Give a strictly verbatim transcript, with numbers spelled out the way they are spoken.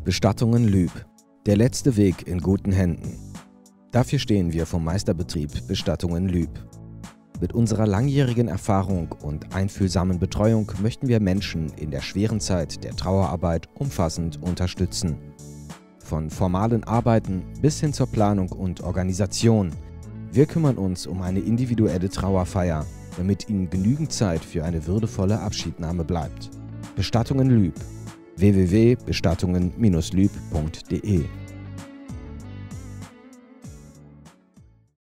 Bestattungen Lüb. Der letzte Weg in guten Händen. Dafür stehen wir vom Meisterbetrieb Bestattungen Lüb. Mit unserer langjährigen Erfahrung und einfühlsamen Betreuung möchten wir Menschen in der schweren Zeit der Trauerarbeit umfassend unterstützen. Von formalen Arbeiten bis hin zur Planung und Organisation. Wir kümmern uns um eine individuelle Trauerfeier, damit Ihnen genügend Zeit für eine würdevolle Abschiednahme bleibt. Bestattungen Lüb. w w w punkt bestattungen Bindestrich lüb punkt de